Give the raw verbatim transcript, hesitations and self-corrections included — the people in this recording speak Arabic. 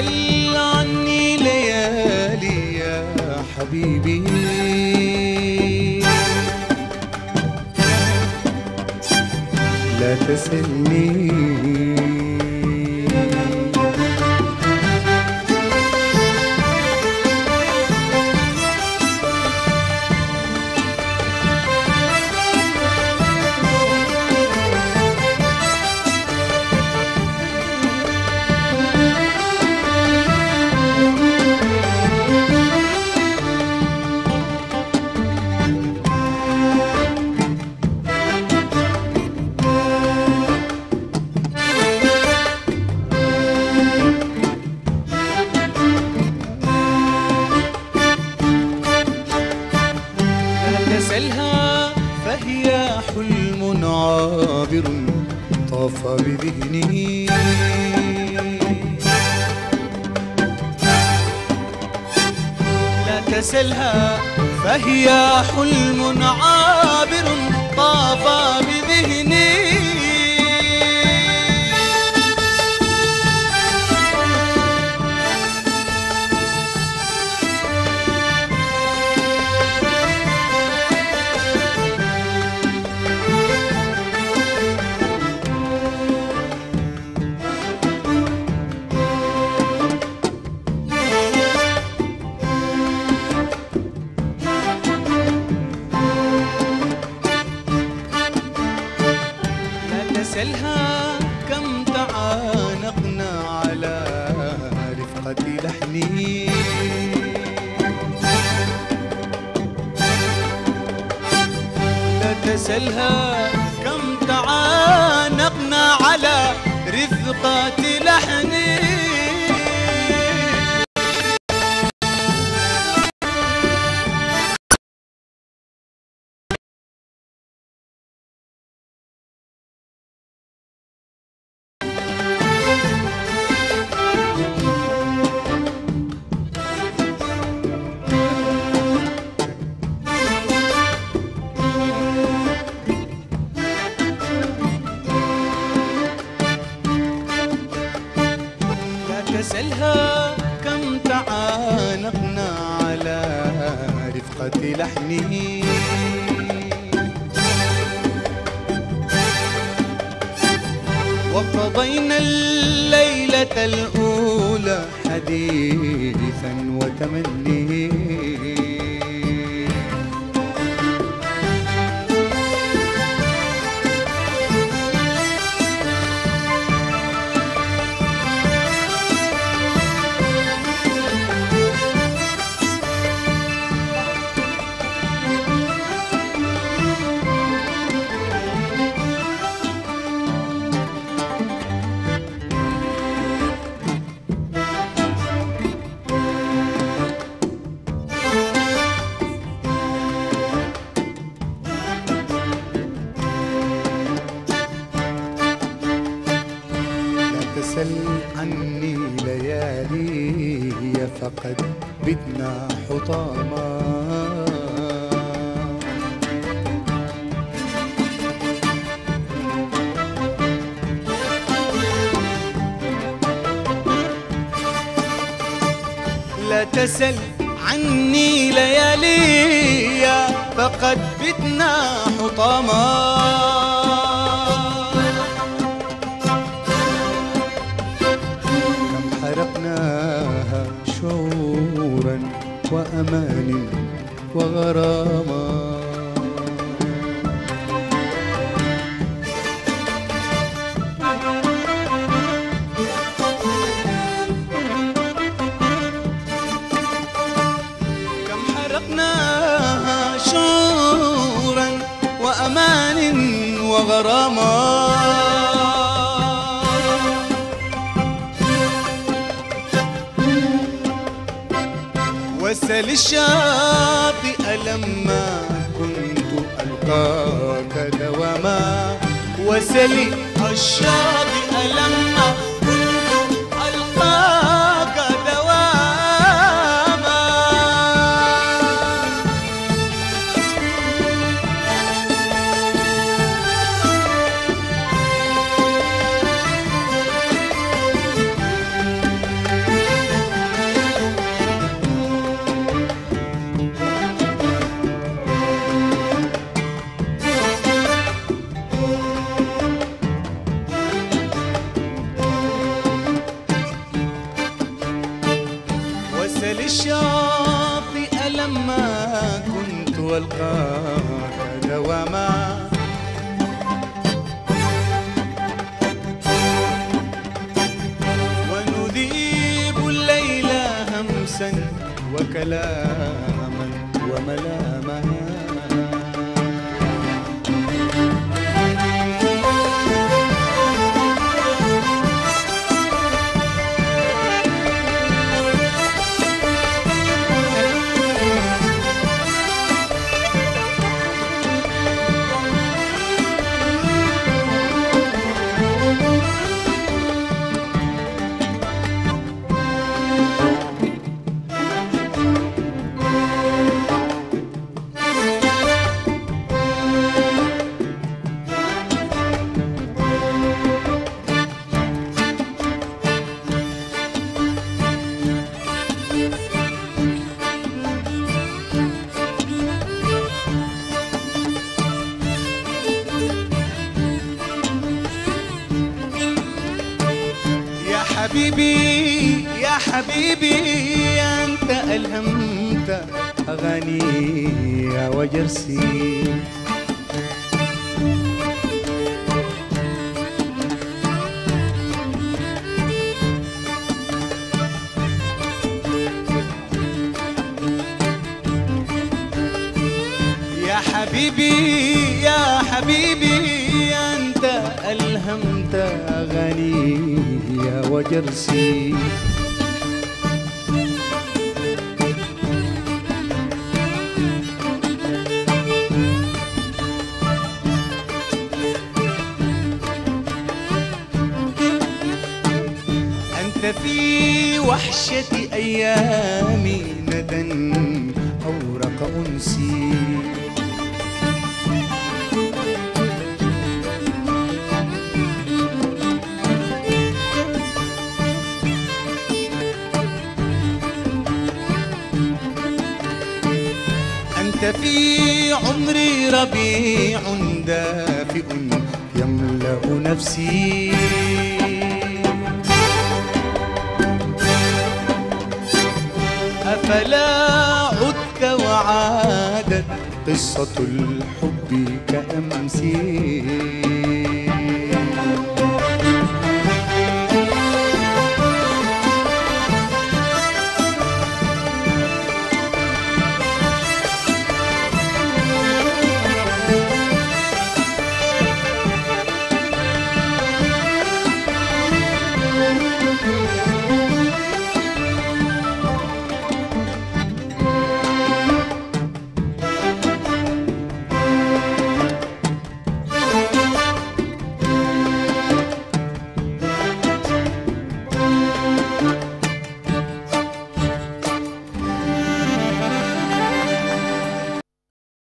تسل عني ليالي يا حبيبي، لا تسلني. تسلها فهي حلم عابر طاف بذهني، لا تسلها فهي حلم عابر طاف بذهني. تسلها كم تعانقنا على رفقة لحني، لا تسلها كم تعانقنا على رفقة لحني. تسلها كم تعانقنا على رفقة لحنه، وقضينا الليلة الأولى حديثا وتمني. تسل عني ليالي فقد بتنا حطاما، لا تسل عني ليالي فقد بتنا حطاما. حرقناها شعورا وأمان وغراما، كم حرقناها شعورا وأمان وغراما. وسل الشاطئ لما كنت ألقاك دواما، وسل الشاطئ لما كنت ألقاك دواما. الشاطئ لما كنت ألقاك دوما، ونذيب الليل همسا وكلاما وملاما. حبيبي يا حبيبي أنت ألهمت أغاني وجرسي، يا حبيبي يا حبيبي أنت ألهمت أغاني وجرسي. أنت في وحشة أيامي ندى أورق أنسي، أنت في عمري ربيع دافئ يملأ نفسي، أفلا عدت وعادت قصة الحب كأمسي.